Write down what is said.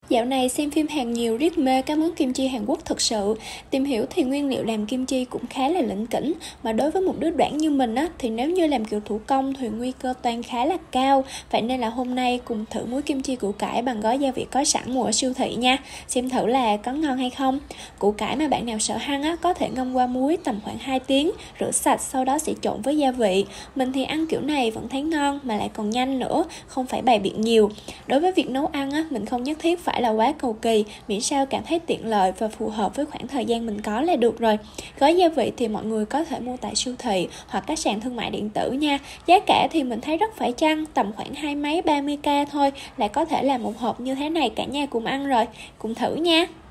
Dạo này xem phim Hàn nhiều riết mê các món kim chi Hàn Quốc thực sự. Tìm hiểu thì nguyên liệu làm kim chi cũng khá là lỉnh kỉnh, mà đối với một đứa đoản như mình á thì nếu như làm kiểu thủ công thì nguy cơ toan khá là cao. Vậy nên là hôm nay cùng thử muối kim chi củ cải bằng gói gia vị có sẵn mua ở siêu thị nha. Xem thử là có ngon hay không. Củ cải mà bạn nào sợ hăng á có thể ngâm qua muối tầm khoảng 2 tiếng, rửa sạch sau đó sẽ trộn với gia vị. Mình thì ăn kiểu này vẫn thấy ngon mà lại còn nhanh nữa, không phải bày biện nhiều. Đối với việc nấu ăn á, mình không nhất thiết phải là quá cầu kỳ, miễn sao cảm thấy tiện lợi và phù hợp với khoảng thời gian mình có là được rồi. Gói gia vị thì mọi người có thể mua tại siêu thị hoặc các sàn thương mại điện tử nha. Giá cả thì mình thấy rất phải chăng, tầm khoảng 20 mấy 30k thôi là có thể làm một hộp như thế này cả nhà cùng ăn rồi. Cùng thử nha.